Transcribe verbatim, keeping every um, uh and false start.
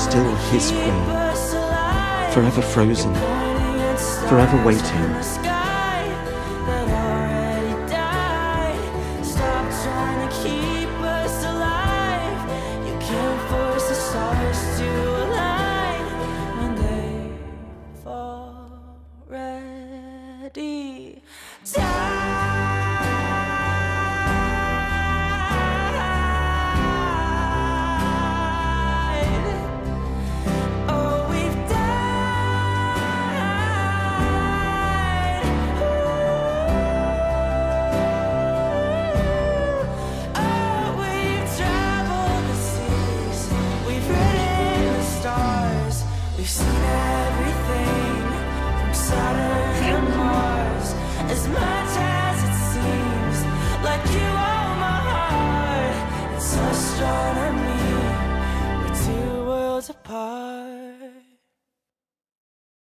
still his queen, forever frozen, forever waiting. We've seen everything from Saturn to Mars. As much as it seems like you own my heart, it's astronomy, we're two worlds apart.